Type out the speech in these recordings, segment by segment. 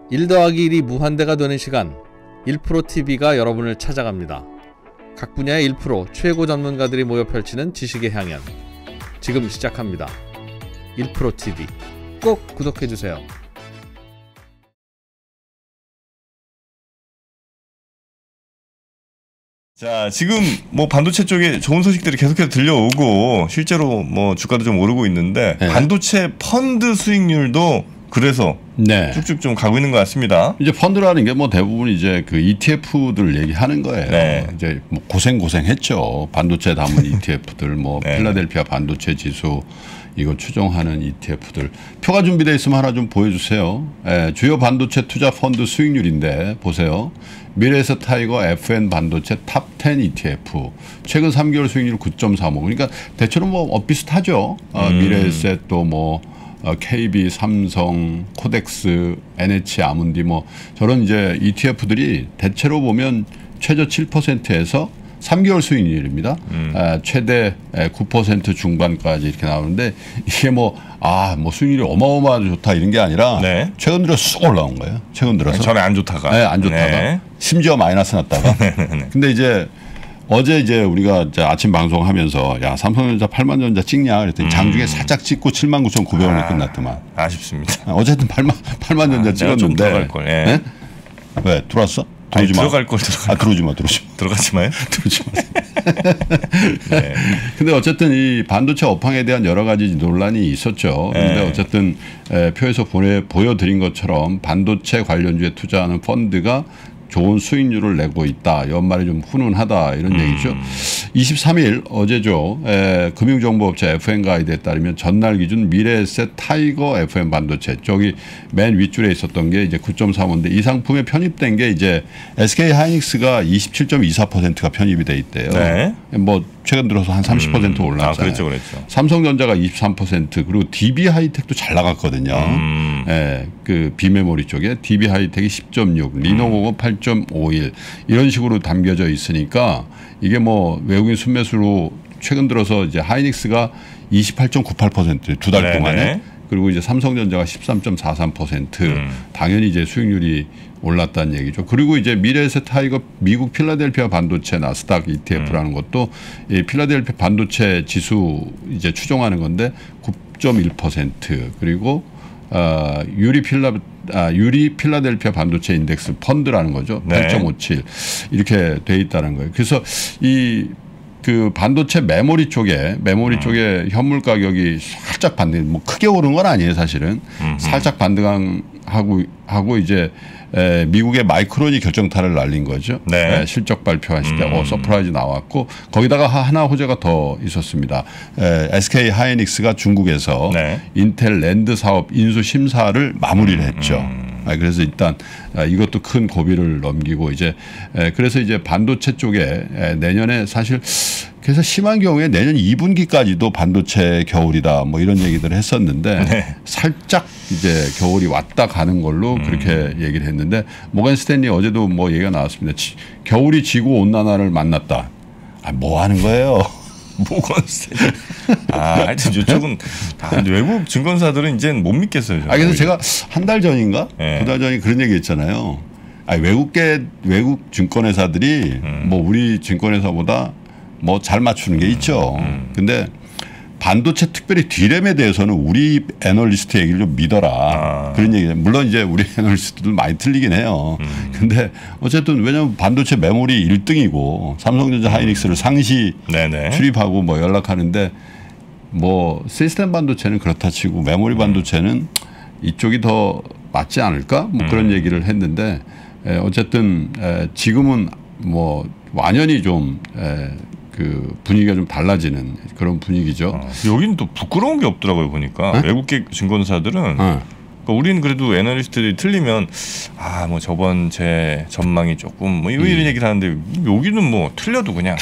1 더하기 1이 무한대가 되는 시간 1프로TV가 여러분을 찾아갑니다. 각 분야의 1프로 최고 전문가들이 모여 펼치는 지식의 향연 지금 시작합니다. 1프로TV 꼭 구독해주세요. 자, 지금 뭐 반도체 쪽에 좋은 소식들이 계속해서 들려오고 실제로 뭐 주가도 좀 오르고 있는데 네. 반도체 펀드 수익률도 그래서 네. 쭉쭉 좀 가고 있는 것 같습니다. 이제 펀드라는 게 뭐 대부분 이제 그 ETF들 얘기하는 거예요. 네. 이제 뭐 고생했죠. 반도체 담은 ETF들, 뭐 네. 필라델피아 반도체 지수 이거 추종하는 ETF들. 표가 준비되어 있으면 하나 좀 보여주세요. 예, 주요 반도체 투자 펀드 수익률인데 보세요. 미래에셋 타이거 FN 반도체 탑 10 ETF 최근 3개월 수익률 9.35. 그러니까 대체로 뭐 비슷하죠. 미래에셋 또 뭐 KB, 삼성, 코덱스, NH, 아문디 뭐 저런 이제 ETF들이 대체로 보면 최저 7%에서 3개월 수익률입니다. 최대 9% 중반까지 이렇게 나오는데 이게 뭐 수익률이 어마어마하게 좋다 이런 게 아니라 네. 최근 들어 쑥 올라온 거예요. 최근 들어서. 전에 안 좋다가. 네, 안 좋다가. 네. 심지어 마이너스 났다가. 근데 이제 어제 이제 우리가 이제 아침 방송하면서 야 삼성전자 8만전자 찍냐 그랬더니 장중에 살짝 찍고 79,900원에 끝났더만. 아쉽습니다. 어쨌든 8만전자 찍었는데. 좀 들어갈 걸. 네. 네? 왜 들어왔어? 들어오지 마. 들어갈 걸 들어가. 들어오지 마. 들어가지 마요. 들어오지 마. 네. 근데 어쨌든 이 반도체 업황에 대한 여러 가지 논란이 있었죠. 그런데 네. 어쨌든 표에서 보여드린 것처럼 반도체 관련주에 투자하는 펀드가 좋은 수익률을 내고 있다. 연말에 좀 훈훈하다 이런 얘기죠. 23일 어제죠. 금융정보업체 FN 가이드에 따르면 전날 기준 미래에셋 타이거 FN 반도체 저기 맨 윗줄에 있었던 게 이제 9.35인데 이 상품에 편입된 게 이제 SK 하이닉스가 27.24%가 편입이 돼 있대요. 네. 뭐 최근 들어서 한 30% 올랐잖아요. 그랬죠. 삼성전자가 23% 그리고 DB 하이텍도 잘 나갔거든요. 그 비메모리 쪽에 DB 하이텍이 10.6, 리노공업 8.51 이런 식으로 담겨져 있으니까 이게 뭐 외국인 순매수로 최근 들어서 이제 하이닉스가 28.98% 두 달 동안에 그리고 이제 삼성전자가 13.43% 당연히 이제 수익률이 올랐다는 얘기죠. 그리고 이제 미래에셋 타이거 미국 필라델피아 반도체 나스닥 ETF라는 것도 이 필라델피아 반도체 지수 이제 추종하는 건데 9.1% 그리고 유리 필라델피아 반도체 인덱스 펀드라는 거죠. 8.57 이렇게 돼 있다는 거예요. 그래서 그 반도체 메모리 쪽에 현물 가격이 살짝 반등, 뭐 크게 오른 건 아니에요 사실은. 살짝 반등하고 이제 미국의 마이크론이 결정타를 날린 거죠. 네. 실적 발표하실 때 서프라이즈 나왔고 거기다가 하나 호재가 더 있었습니다. SK 하이닉스가 중국에서 네. 인텔 랜드 사업 인수 심사를 마무리를 했죠. 그래서 일단 이것도 큰 고비를 넘기고 이제 그래서 이제 반도체 쪽에 내년에 사실 그래서 심한 경우에 내년 2분기까지도 반도체 겨울이다 뭐 이런 얘기들을 했었는데 네. 살짝 이제 겨울이 왔다 가는 걸로 그렇게 얘기를 했는데 모건 스탠리 어제도 뭐 얘기가 나왔습니다. 겨울이 지구 온난화를 만났다. 뭐 하는 거예요? 모건 스탠리. 하여튼 이쪽은 외국 증권사들은 이제는 못 믿겠어요. 그래서 제가 한 달 전인가 네. 2달 전에 그런 얘기 했잖아요. 외국 증권회사들이 뭐 우리 증권회사보다 뭐 잘 맞추는 게 있죠. 근데 반도체 특별히 D램에 대해서는 우리 애널리스트 얘기를 좀 믿어라. 그런 얘기예요. 물론 이제 우리 애널리스트들 많이 틀리긴 해요. 근데 어쨌든 왜냐하면 반도체 메모리 1등이고 삼성전자 하이닉스를 상시 출입하고 뭐 연락하는데 뭐 시스템 반도체는 그렇다 치고 메모리 반도체는 이쪽이 더 맞지 않을까? 뭐 그런 얘기를 했는데 어쨌든 지금은 뭐 완전히 좀 그 분위기가 좀 달라지는 그런 분위기죠. 여기는 또 부끄러운 게 없더라고요 보니까. 외국계 증권사들은 그러니까 우리는 그래도 애널리스트들이 틀리면 뭐 저번 제 전망이 조금 뭐 이런 얘기를 하는데 여기는 뭐 틀려도 그냥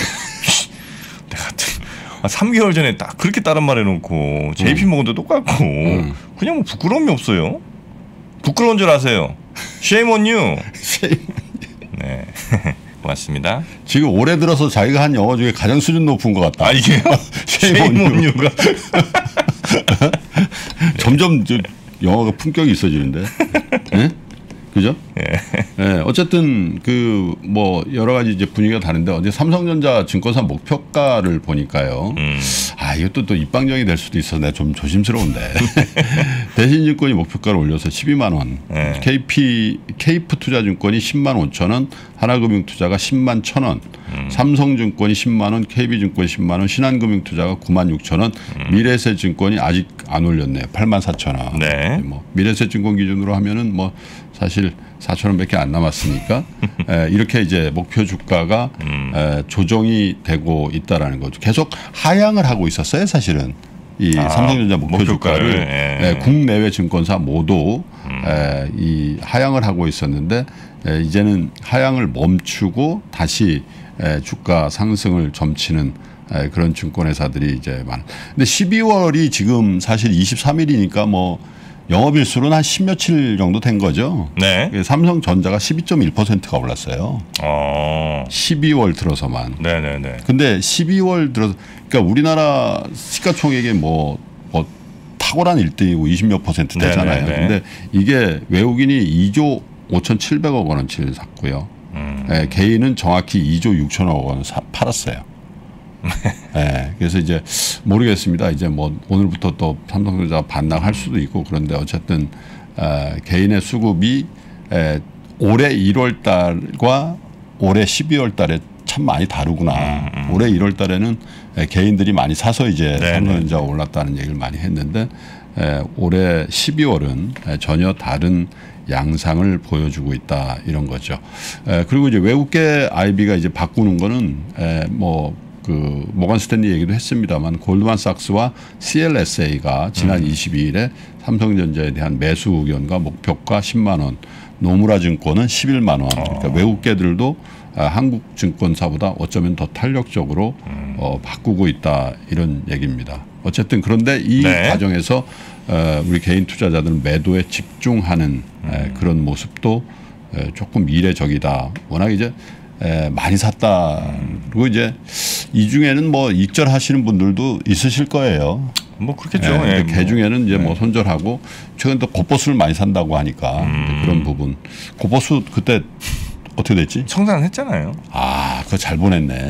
내가 3개월 전에 딱 그렇게 다른 말 해놓고 JP 모건도 똑같고 그냥 뭐 부끄러움이 없어요. 부끄러운 줄 아세요. Shame on you. 네. 고맙습니다. 지금 올해 들어서 자기가 한 영어 중에 가장 수준 높은 것 같다. 이게요? Shame on you가. 점점 영어가 품격이 있어지는데. 네? 그죠? 예. 어쨌든 그 뭐 여러 가지 이제 분위기가 다른데 어제 삼성전자 증권사 목표가를 보니까요. 이것도 또 입방정이 될 수도 있어. 내가 좀 조심스러운데. 대신증권이 목표가를 올려서 12만 원. 케이프투자증권이 10만 5천 원. 하나금융투자가 10만 1천 원. 삼성증권이 10만 원. KB증권이 10만 원. 신한금융투자가 9만 6천 원. 미래에셋증권이 아직 안 올렸네요. 8만 4천 원. 네. 뭐 미래에셋증권 기준으로 하면은 뭐 사실 4천 원밖에 안 남았으니까 이렇게 이제 목표 주가가 조정이 되고 있다라는 거죠. 계속 하향을 하고 있었어요, 사실은. 이 삼성전자 목표 주가를 국내외 증권사 모두 이 하향을 하고 있었는데 이제는 하향을 멈추고 다시 주가 상승을 점치는 그런 증권회사들이 이제 많아. 근데 12월이 지금 사실 23일이니까 뭐 영업일수로는 한 10며칠 정도 된 거죠. 네. 삼성전자가 12.1%가 올랐어요. 12월 들어서만. 네네네. 근데 12월 들어서 그러니까 우리나라 시가총액이 뭐 탁월한 1등이고 20몇 % 되잖아요. 네네네. 근데 이게 외국인이 2조 5,700억 원어치를 샀고요. 개인은 정확히 2조 6천억 원 팔았어요. 그래서 이제 모르겠습니다. 이제 뭐 오늘부터 또 삼성전자가 반납할 수도 있고 그런데 어쨌든 개인의 수급이 올해 1월 달과 올해 12월 달에 참 많이 다르구나. 올해 1월 달에는 개인들이 많이 사서 이제 삼성전자가 올랐다는 얘기를 많이 했는데 올해 12월은 전혀 다른 양상을 보여주고 있다 이런 거죠. 그리고 이제 외국계 IB가 이제 바꾸는 거는 그 모건 스탠리 얘기도 했습니다만 골드만삭스와 CLSA가 지난 22일에 삼성전자에 대한 매수 의견과 목표가 10만 원, 노무라 증권은 11만 원. 그러니까 외국계들도 한국 증권사보다 어쩌면 더 탄력적으로 바꾸고 있다 이런 얘기입니다. 어쨌든 그런데 이 과정에서 우리 개인 투자자들은 매도에 집중하는 그런 모습도 조금 미래적이다. 워낙 이제 많이 샀다. 그리고 이제 이 중에는 뭐 익절하시는 분들도 있으실 거예요. 뭐 그렇겠죠. 개 중에는 이제 뭐 손절하고 최근 또 곱보수를 많이 산다고 하니까 그런 부분. 곱보수 그때 어떻게 됐지? 청산했잖아요. 그거 잘 보냈네.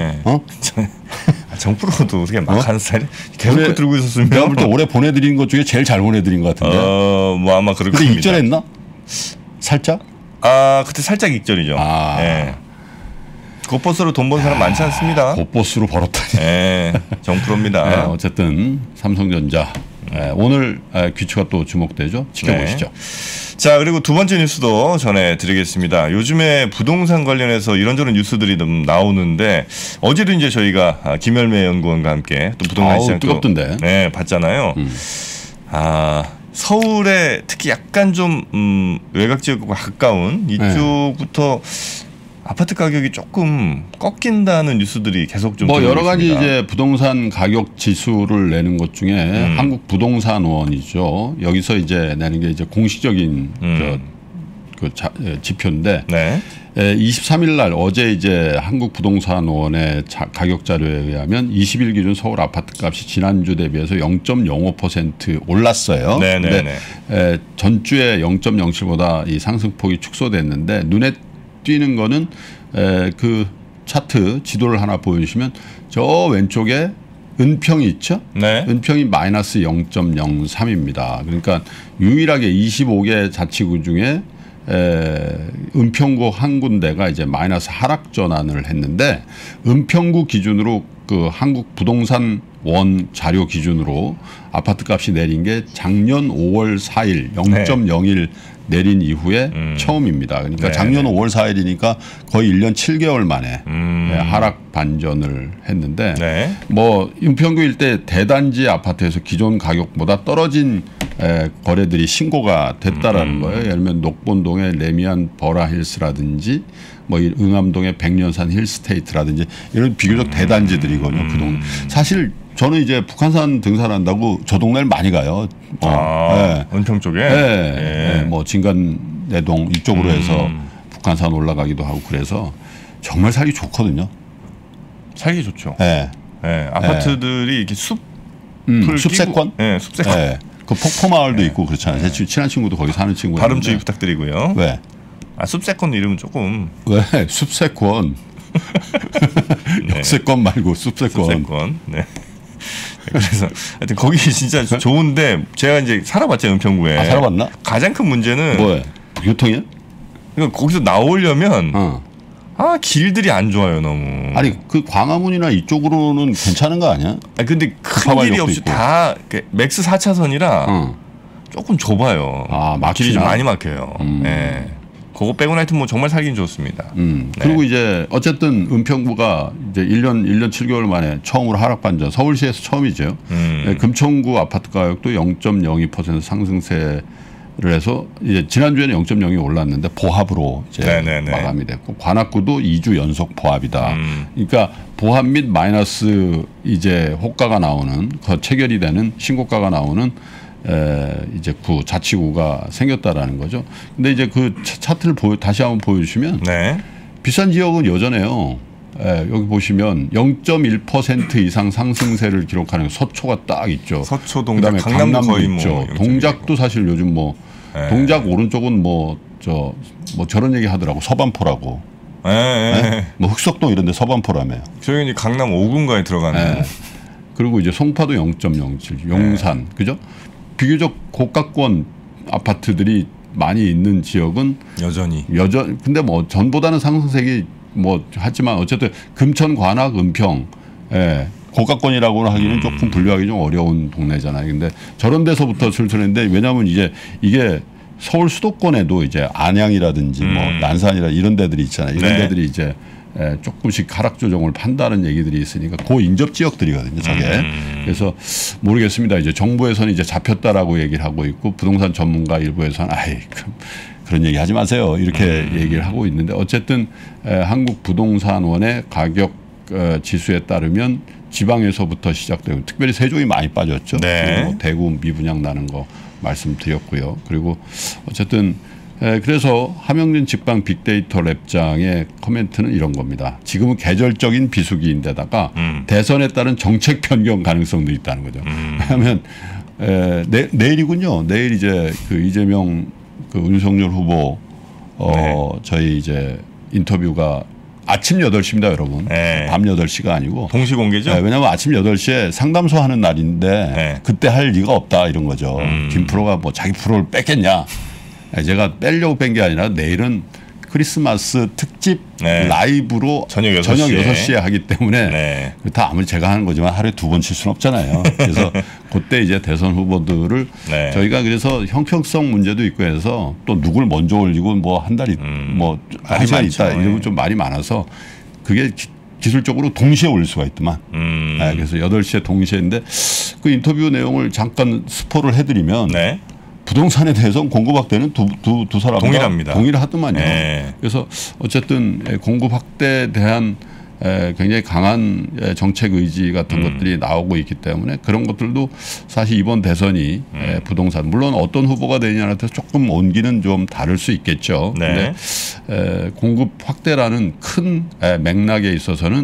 정프로도 어떻게 막 하는 스타일 계속 들고 있었으면 내가 볼 때 올해 보내드린 것 중에 제일 잘 보내드린 것 같은데. 뭐 아마 그럴 겁니다. 근데 익절했나? 살짝? 그때 살짝 익절이죠. 곱보스로 돈 번 사람 많지 않습니다. 곱보스로 벌었다니. 정프로입니다. 어쨌든 삼성전자 오늘 귀추가 또 주목되죠. 지켜보시죠. 자, 그리고 두 번째 뉴스도 전해드리겠습니다. 요즘에 부동산 관련해서 이런저런 뉴스들이 좀 나오는데 어제도 이제 저희가 김열매 연구원과 함께 또 부동산 시장 뜨겁던데. 봤잖아요. 서울에 특히 약간 좀 외곽 지역과 가까운 이쪽부터 아파트 가격이 조금 꺾인다는 뉴스들이 계속 좀 뭐 여러 가지 이제 부동산 가격 지수를 내는 것 중에 한국 부동산원이죠. 여기서 이제 내는 게 이제 공식적인 지표인데 23일 날 어제 이제 한국 부동산원의 가격 자료에 의하면 20일 기준 서울 아파트 값이 지난주 대비해서 0.05% 올랐어요. 근데 전주에 0.07보다 이 상승폭이 축소됐는데 눈에 띄는 거는 그 차트 지도를 하나 보여주시면 저 왼쪽에 은평이 있죠. 은평이 마이너스 0.03입니다. 그러니까 유일하게 25개 자치구 중에 은평구 한 군데가 이제 마이너스 하락 전환을 했는데 은평구 기준으로 그 한국 부동산 원 자료 기준으로 아파트 값이 내린 게 작년 5월 4일 0.01 내린 이후에 처음입니다. 그러니까 작년 5월 4일이니까 거의 1년 7개월 만에 하락 반전을 했는데 뭐 은평구 일대 대단지 아파트에서 기존 가격보다 떨어진 거래들이 신고가 됐다라는 거예요. 예를 들면 녹본동의 레미안 버라힐스라든지 뭐 응암동의 백년산 힐스테이트라든지 이런 비교적 대단지들이거든요. 그 동네. 사실 저는 이제 북한산 등산한다고 저 동네를 많이 가요. 은평 쪽에? 뭐 진간내동 이쪽으로 해서 북한산 올라가기도 하고 그래서 정말 살기 좋거든요. 살기 좋죠. 아파트들이 이렇게 숲세권? 숲세권. 그 폭포마을도 있고 그렇잖아요. 제 친한 친구도 거기 사는 친구. 발음 주의 부탁드리고요. 왜? 숲세권 이름은 조금 왜? 숲세권. 역세권 말고 숲세권. 숲세권. 네. 그래서 하여튼 거기 진짜 좋은데 제가 이제 살아봤죠 은평구에. 아, 살아봤나? 가장 큰 문제는 뭐야? 교통이야? 그러니까 거기서 나오려면 길들이 안 좋아요 너무. 아니 그 광화문이나 이쪽으로는 괜찮은 거 아니야? 아 근데 큰 길이 없이 있고. 다 맥스 4차선이라 조금 좁아요. 길이 좀 많이 막혀요. 네. 그거 빼고 하여튼 뭐 정말 살긴 좋습니다. 네. 그리고 이제 어쨌든 은평구가 이제 1년 7개월 만에 처음으로 하락 반전. 서울시에서 처음이죠. 네, 금천구 아파트 가격도 0.02% 상승세를 해서 이제 지난주에는 0.02 올랐는데 보합으로 이제 마감이 됐고 관악구도 2주 연속 보합이다. 그러니까 보합 및 마이너스 이제 호가가 나오는 체결이 되는 신고가가 나오는 이제 자치구가 생겼다라는 거죠. 근데 이제 그 차트를 다시 한번 보여주시면 비싼 지역은 여전해요. 여기 보시면 0.1% 이상 상승세를 기록하는 서초가 딱 있죠. 서초, 동작, 강남도 거의 있죠. 동작도 사실 요즘 뭐 동작 오른쪽은 뭐 저런 얘기 하더라고. 서반포라고. 뭐 흑석동 이런데 서반포라며. 저희 이제 강남 5군가에 들어가는. 그리고 이제 송파도 0.07, 용산, 그죠? 비교적 고가권 아파트들이 많이 있는 지역은 근데 뭐 전보다는 상승세기 뭐 하지만 어쨌든 금천, 관악, 은평, 고가권이라고는 하기는 조금 분류하기 좀 어려운 동네잖아요. 근데 저런 데서부터 슬슬했는데 왜냐하면 이제 이게 서울 수도권에도 이제 안양이라든지 뭐 난산이라 이런 데들이 있잖아요. 이런 데들이 이제 조금씩 하락 조정을 판다는 얘기들이 있으니까 고인접 지역들이거든요. 저게. 그래서 모르겠습니다. 이제 정부에서는 이제 잡혔다라고 얘기를 하고 있고 부동산 전문가 일부에서는 그런 얘기 하지 마세요. 이렇게 얘기를 하고 있는데 어쨌든 한국 부동산원의 가격 지수에 따르면 지방에서부터 시작되고 특별히 세종이 많이 빠졌죠. 그리고 대구 미분양 나는 거 말씀드렸고요. 그리고 어쨌든 그래서 함영진 직방 빅데이터 랩장의 코멘트는 이런 겁니다. 지금은 계절적인 비수기인데다가 대선에 따른 정책 변경 가능성도 있다는 거죠. 왜냐하면 내일이군요. 내일 이제 그 이재명 그 윤석열 후보 저희 이제 인터뷰가 아침 8시입니다, 여러분. 밤 8시가 아니고. 동시 공개죠? 왜냐하면 아침 8시에 상담소 하는 날인데 그때 할 리가 없다 이런 거죠. 김 프로가 뭐 자기 프로를 뺐겠냐. 제가 빼려고 뺀 게 아니라 내일은 크리스마스 특집 라이브로 저녁 6시에 하기 때문에 다 아무리 제가 하는 거지만 하루에 2번 칠 수는 없잖아요. 그래서 그때 이제 대선 후보들을 저희가 그래서 형평성 문제도 있고 해서 또 누굴 먼저 올리고 뭐 한 달이 뭐 한 시간 있다 이러면 좀 말이 많아서 그게 기술적으로 동시에 올릴 수가 있더만. 그래서 8시에 동시에인데 그 인터뷰 내용을 잠깐 스포를 해드리면 부동산에 대해서는 공급 확대는 두 사람 동일합니다. 동일하더만요. 그래서 어쨌든 공급 확대에 대한 굉장히 강한 정책 의지 같은 것들이 나오고 있기 때문에 그런 것들도 사실 이번 대선이 부동산 물론 어떤 후보가 되느냐에 따라서 조금 온기는 좀 다를 수 있겠죠. 그런데 공급 확대라는 큰 맥락에 있어서는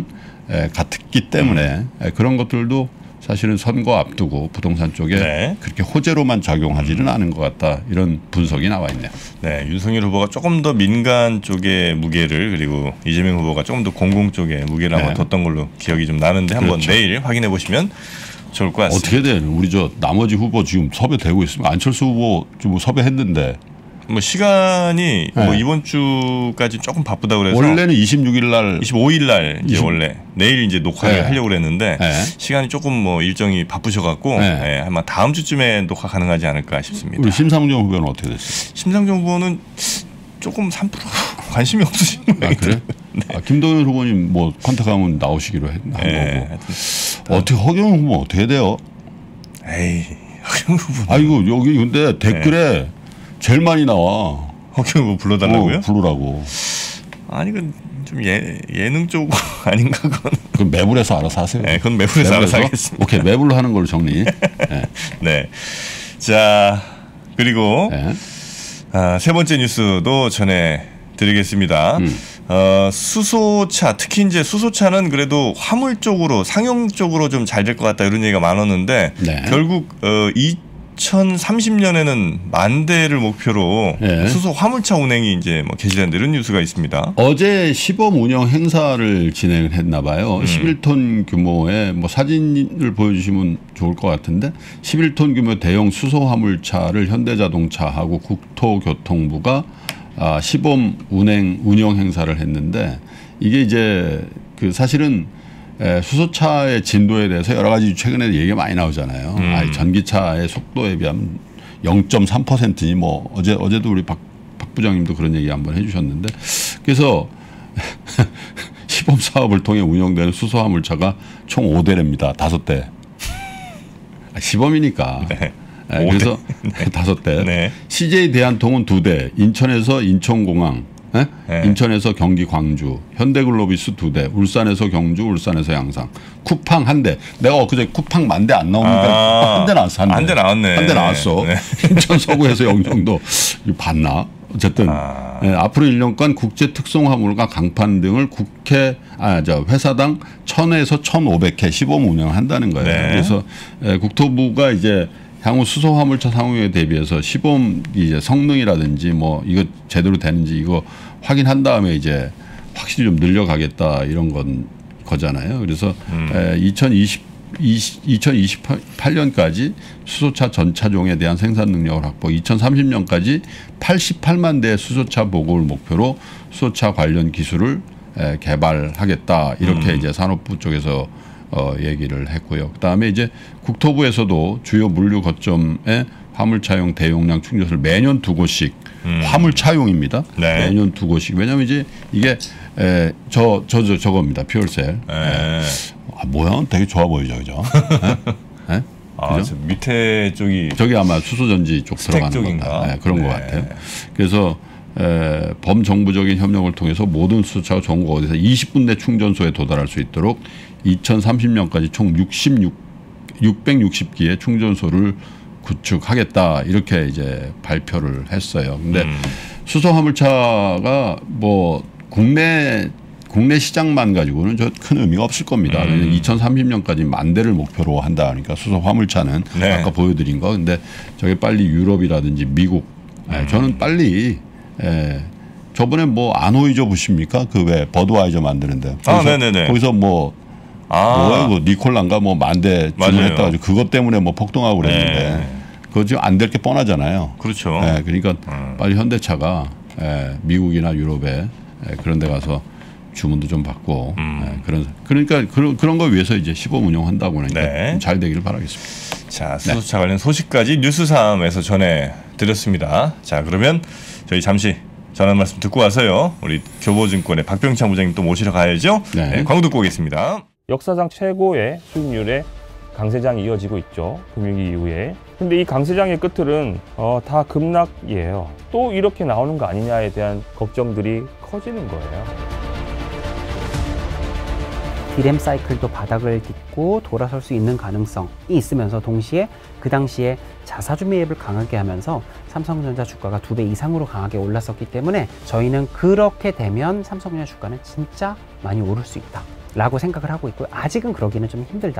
같기 때문에 그런 것들도 사실은 선거 앞두고 부동산 쪽에 그렇게 호재로만 작용하지는 않은 것 같다. 이런 분석이 나와 있네요. 네, 윤석열 후보가 조금 더 민간 쪽의 무게를 그리고 이재명 후보가 조금 더 공공 쪽의 무게를 한번 뒀던 걸로 기억이 좀 나는데 한번 내일 확인해 보시면 좋을 것 같습니다. 어떻게 돼? 우리 저 나머지 후보 지금 섭외되고 있으면 안철수 후보 지금 섭외했는데 뭐 시간이 뭐 이번 주까지 조금 바쁘다 그래서 원래는 26일 날 25일 날 이제 원래 내일 이제 녹화를 하려고 그랬는데 시간이 조금 뭐 일정이 바쁘셔갖고 아마 다음 주쯤에 녹화 가능하지 않을까 싶습니다. 우리 심상정 후보는 어떻게 됐어요? 심상정 후보는 조금 3% 관심이 없으신 거예요. 그래? 김동연 후보님 뭐 컨택하면 나오시기로 한 거고 어떻게 허경 후보 어떻게 돼요? 에이 허경 후보 아이고 여기 근데 댓글에 제일 많이 나와. 허경 후보 불러달라고요? 부르라고. 아니 그 좀 예능 쪽 아닌가 그건. 그럼 매불에서 알아서 하세요. 네, 그건 매불에서 알아서 하겠습니다. 오케이, 매불로 하는 걸로 정리. 네. 자 그리고 세 번째 뉴스도 전해드리겠습니다. 수소차 특히 이제 수소차는 그래도 화물 쪽으로 상용 쪽으로 좀 잘 될 것 같다 이런 얘기가 많았는데 결국 2030년에는 만 대를 목표로 예. 수소 화물차 운행이 이제 뭐 개시된다 이런 뉴스가 있습니다. 어제 시범 운영 행사를 진행을 했나 봐요. 11톤 규모의 뭐 사진을 보여주시면 좋을 것 같은데 11톤 규모 대형 수소 화물차를 현대자동차하고 국토교통부가 시범 운영 행사를 했는데 이게 이제 그 사실은 수소차의 진도에 대해서 여러 가지 최근에 얘기가 많이 나오잖아요. 전기차의 속도에 비하면 0.3%니 뭐 어제도 우리 박 부장님도 그런 얘기 한번 해주셨는데 그래서 시범 사업을 통해 운영되는 수소 화물차가 총 5대랍니다. 5대. 시범이니까. 네. 그래서 5대. 네. CJ 대한통운 2대. 인천에서 인천공항. 네? 인천에서 경기 광주, 현대글로비스 2대, 울산에서 경주, 울산에서 양산, 쿠팡 1대. 내가 엊그제 쿠팡 만 대 안 나오니까 한 대 나왔어. 한 대 나왔네. 한 대 나왔어. 네. 인천 서구에서 영종도 봤나? 어쨌든 앞으로 1년간 국제 특송 화물과 강판 등을 회사당 1,000에서 1,500회 시범 운영한다는 거예요. 네. 그래서 국토부가 이제 향후 수소 화물차 상용에 대비해서 시범 이제 성능이라든지 뭐 이거 제대로 되는지 이거 확인한 다음에 이제 확실히 좀 늘려가겠다 이런 거잖아요. 그래서 2028년까지 수소차 전 차종에 대한 생산 능력을 확보, 2030년까지 88만 대 수소차 보급을 목표로 수소차 관련 기술을 개발하겠다 이렇게 이제 산업부 쪽에서 얘기를 했고요. 그다음에 이제 국토부에서도 주요 물류 거점에 화물차용 대용량 충전소를 매년 2곳씩 화물차용입니다. 네. 매년 2곳씩. 왜냐하면 이제 이게 저겁니다. 퓨얼셀. 모양은 되게 좋아 보이죠, 그죠? 네? 저 밑에 쪽이 저기 아마 수소전지 쪽 들어가는 쪽인가? 네, 그런 것 같아요. 그래서 범정부적인 협력을 통해서 모든 수소차가 전국 어디서 20분 내 충전소에 도달할 수 있도록 2030년까지 총 660기의 충전소를 구축하겠다 이렇게 이제 발표를 했어요. 근데 수소 화물차가 뭐 국내 시장만 가지고는 저 큰 의미가 없을 겁니다. 2030년까지 만 대를 목표로 한다. 그러니까 수소 화물차는 네. 아까 보여드린 거. 근데 저게 빨리 유럽이라든지 미국. 저는 빨리 저번에 뭐 아노이저 보십니까? 그 왜 버드와이저 만드는데. 네네네. 거기서 뭐야 그 니콜란가 뭐 만 대 주문했다 가지고 그것 때문에 뭐 폭동하고 그랬는데 그거 지금 안 될 게 뻔하잖아요. 그렇죠. 그러니까 빨리 현대차가 미국이나 유럽에 그런 데 가서 주문도 좀 받고 그러니까 그런 거 위해서 이제 시범 운영한다고 하니까 네. 잘 되기를 바라겠습니다. 자, 수소차 관련 소식까지 뉴스삼에서 전해드렸습니다. 자, 그러면 저희 잠시 전화 말씀 듣고 와서요. 우리 교보증권의 박병창 부장님 또 모시러 가야죠. 네, 광고 듣고 오겠습니다. 역사상 최고의 수익률의 강세장이 이어지고 있죠. 금융위기 이후에. 근데 이 강세장의 끝은 다 급락이에요. 또 이렇게 나오는 거 아니냐에 대한 걱정들이 커지는 거예요. 디램 사이클도 바닥을 딛고 돌아설 수 있는 가능성이 있으면서 동시에 그 당시에 자사주 매입을 강하게 하면서 삼성전자 주가가 2배 이상으로 강하게 올랐었기 때문에 저희는 그렇게 되면 삼성전자 주가는 진짜 많이 오를 수 있다 라고 생각을 하고 있고요. 아직은 그러기는 좀 힘들다.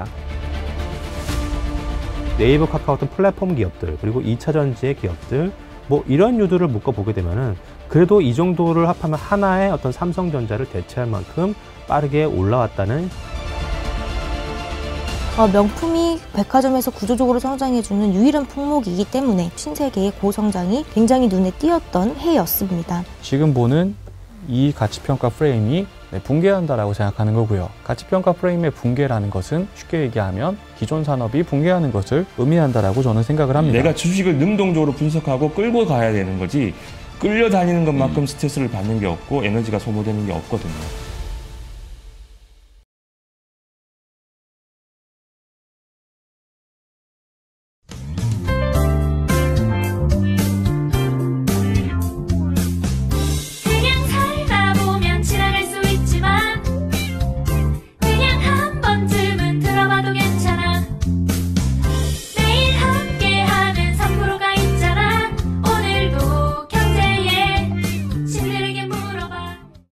네이버, 카카오톡 플랫폼 기업들 그리고 2차전지의 기업들 뭐 이런 유두를 묶어보게 되면은 그래도 이 정도를 합하면 하나의 어떤 삼성전자를 대체할 만큼 빠르게 올라왔다는. 명품이 백화점에서 구조적으로 성장해주는 유일한 품목이기 때문에 신세계의 고성장이 굉장히 눈에 띄었던 해였습니다. 지금 보는 이 가치평가 프레임이 붕괴한다라고 생각하는 거고요. 가치평가 프레임의 붕괴라는 것은 쉽게 얘기하면 기존 산업이 붕괴하는 것을 의미한다라고 저는 생각을 합니다. 내가 주식을 능동적으로 분석하고 끌고 가야 되는 거지 끌려다니는 것만큼 스트레스를 받는 게 없고 에너지가 소모되는 게 없거든요.